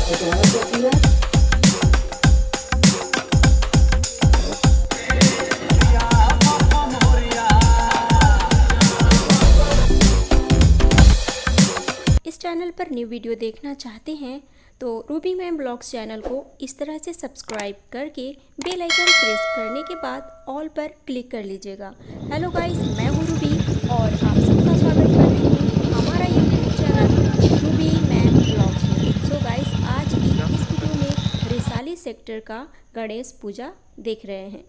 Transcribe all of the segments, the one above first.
और स्वागत करती है। इस चैनल पर न्यू वीडियो देखना चाहते हैं तो रूबी मैम ब्लॉग्स चैनल को इस तरह से सब्सक्राइब करके बेल आइकन प्रेस करने के बाद ऑल पर क्लिक कर लीजिएगा। हेलो गाइस, मैं हूँ रूबी और आप सबका स्वागत करती हूँ हमारा YouTube channel Ruby ma'am blogs में। सो गाइस, आज की इस वीडियो में रिसाली सेक्टर का गणेश पूजा देख रहे हैं।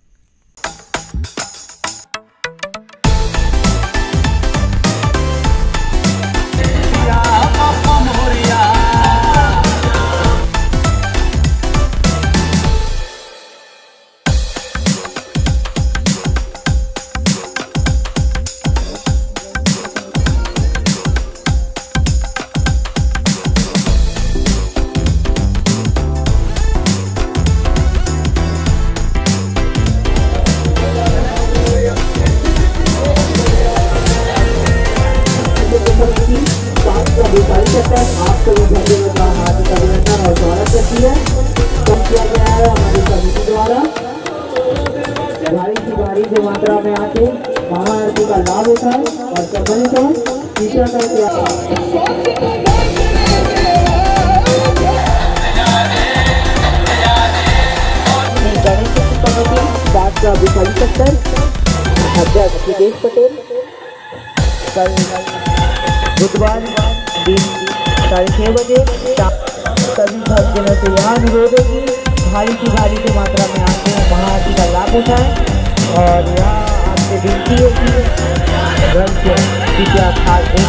आप सभी भाइयों का हार्दिक अभिनंदन और स्वागत करती है। कम किया गया है हमारी समिति द्वारा। भारी की भारी जो मात्रा में आके महाआरती का लाभ उठाए और सफल को तीसरा करके गणेश कमेटी बात का विशाली सेक्टर अध्यक्ष सुदेश पटेल कल बुधवार दिन 6:30 बजे सभी भक्तजनों से यहाँ अनुरोध है कि भारी की भारी की मात्रा में आते हैं महाआरती का लाभ उठाएं और यहाँ आपसे विनती है कि घर से किसी आप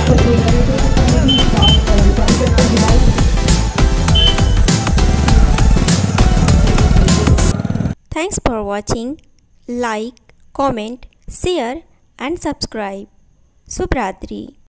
Thanks for watching. Like, comment, share and subscribe. Subhratri.